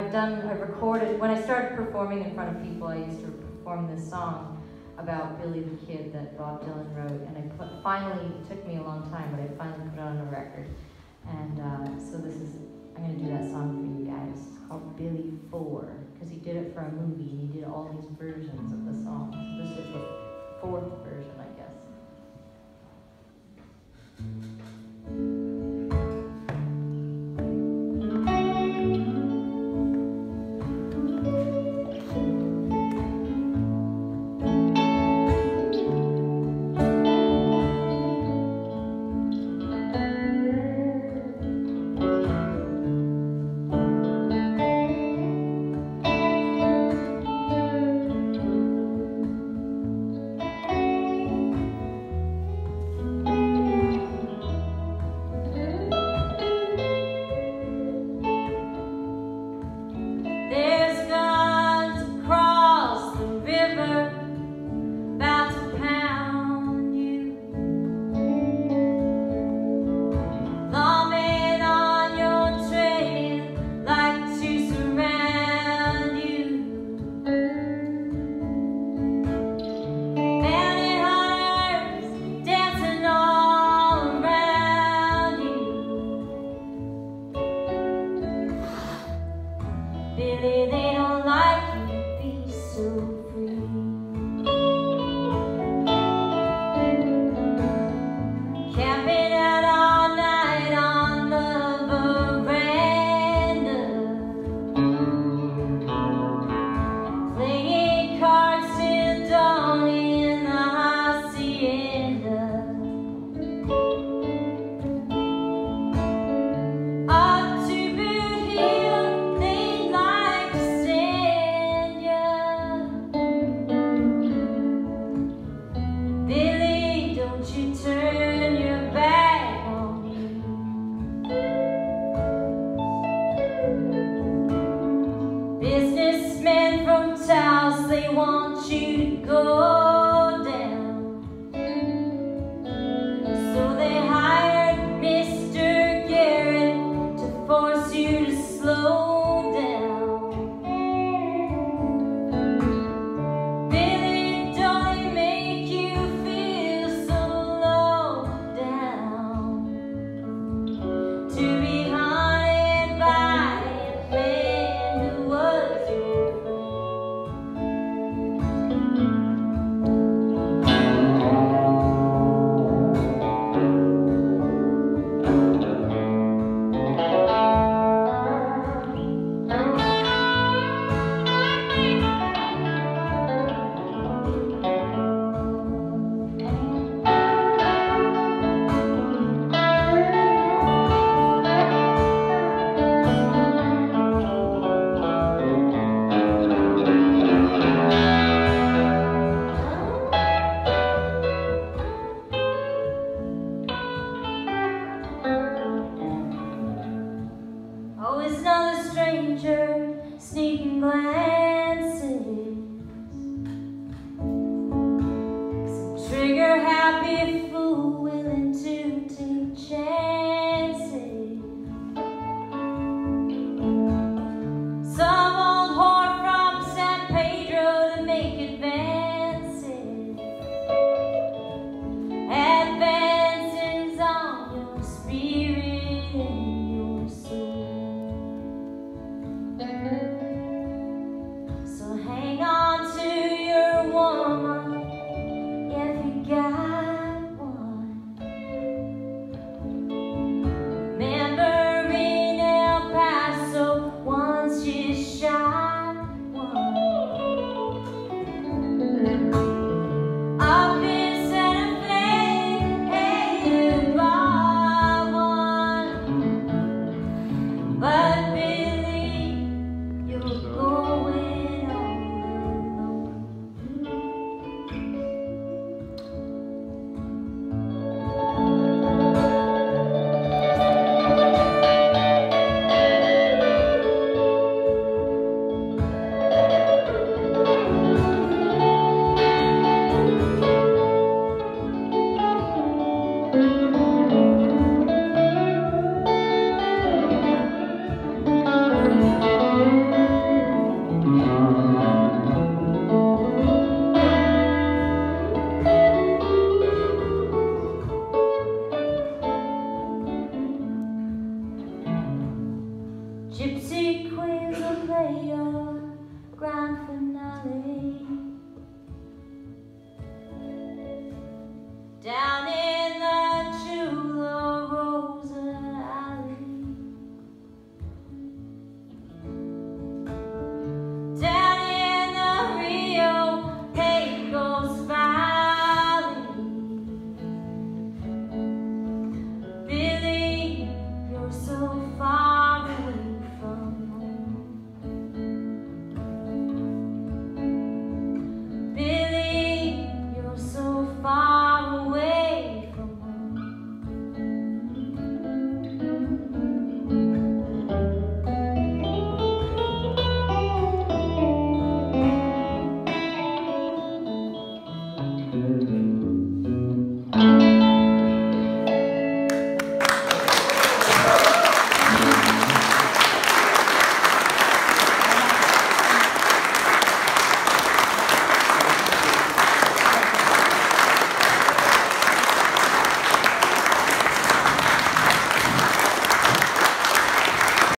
I've recorded, when I started performing in front of people, I used to perform this song about Billy the Kid that Bob Dylan wrote, and finally, it took me a long time, but I finally put it on a record. And so I'm going to do that song for you guys. It's called Billy 4, because he did it for a movie, and he did all these versions of the song. So this is the 4th version, I guess. Billy, they don't like you to be so free. Camping out all night on the veranda, playing cards till dawn in the hacienda. Turn your back on me. Businessmen from Taos, they want you to go down. So they hired Mr. Garrett to force you to slow down. You queens will play your grand finale down in